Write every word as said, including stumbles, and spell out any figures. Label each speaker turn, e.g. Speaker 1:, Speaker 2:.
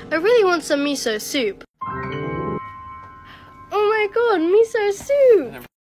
Speaker 1: I really want some miso soup. Oh my god, miso soup!